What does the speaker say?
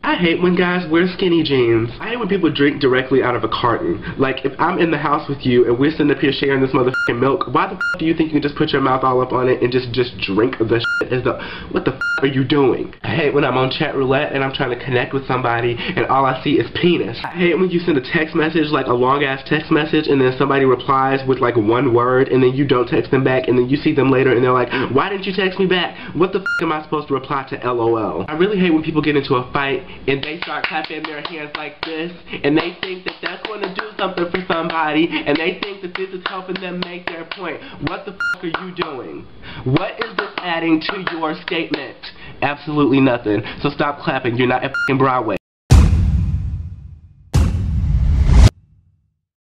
I hate when guys wear skinny jeans. I hate when people drink directly out of a carton. Like, if I'm in the house with you and we're sitting up here sharing this motherfucking milk, why the f do you think you can just put your mouth all up on it and just drink the shit as the, what the f are you doing? I hate when I'm on chat roulette and I'm trying to connect with somebody and all I see is penis. I hate when you send a text message, like a long ass text message, and then somebody replies with like one word and then you don't text them back and then you see them later and they're like, why didn't you text me back? What the f am I supposed to reply to LOL? I really hate when people get into a fight and they start clapping their hands like this and they think that that's going to do something for somebody and they think that this is helping them make their point. What the f are you doing? What is this adding to your statement? Absolutely nothing. So stop clapping. You're not at f***ing Broadway.